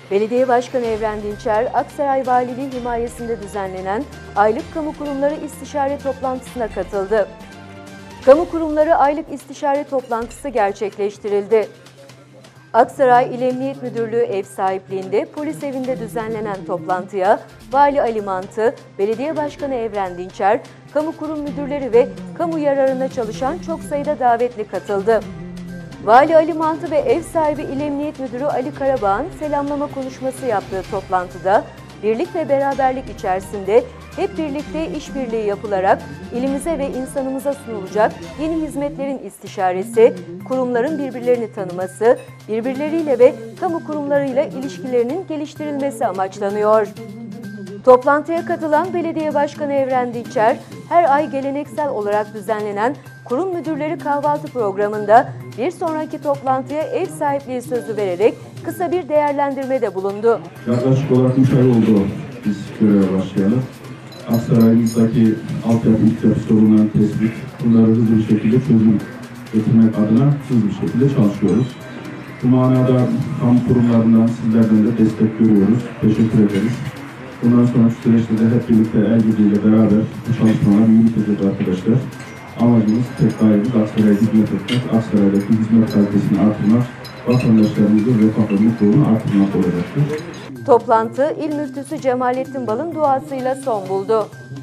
Belediye Başkanı Evren Dinçer, Aksaray Valiliği himayesinde düzenlenen aylık kamu kurumları istişare toplantısına katıldı. Kamu kurumları aylık istişare toplantısı gerçekleştirildi. Aksaray İl Emniyet Müdürlüğü ev sahipliğinde polis evinde düzenlenen toplantıya Vali Ali Mantı, Belediye Başkanı Evren Dinçer, kamu kurum müdürleri ve kamu yararına çalışan çok sayıda davetli katıldı. Vali Ali Mantı ve ev sahibi İl Emniyet Müdürü Ali Karabağ'ın selamlama konuşması yaptığı toplantıda birlik ve beraberlik içerisinde hep birlikte işbirliği yapılarak ilimize ve insanımıza sunulacak yeni hizmetlerin istişaresi, kurumların birbirlerini tanıması, birbirleriyle ve kamu kurumlarıyla ilişkilerinin geliştirilmesi amaçlanıyor. Toplantıya katılan Belediye Başkanı Evren Dinçer, her ay geleneksel olarak düzenlenen kurum müdürleri kahvaltı programında bir sonraki toplantıya ev sahipliği sözü vererek kısa bir değerlendirmede bulundu. Yaklaşık olarak 3 ay oldu biz göreve başlayalım. Aksaray'ımızdaki altyapı ihtiyaç sorunlarının tespit, bunları hızlı bir şekilde çözüm getirmek adına hızlı bir şekilde çalışıyoruz. Bu manada kamu kurumlarından, sizlerden de destek görüyoruz. Teşekkür ederiz. Bundan sonraki süreçte de hep birlikte el birliğiyle beraber bu çalışmaları yürüteceğiz arkadaşlar. Amacımız, tek gayemiz Aksaray'a hizmet etmek, Aksaray'daki hizmet kalitesini artırmak, vatandaşlarımızın refah ve mutluluğunu artırmak olacaktır. Toplantı İl Müftüsü Cemalettin Bal'ın duasıyla son buldu.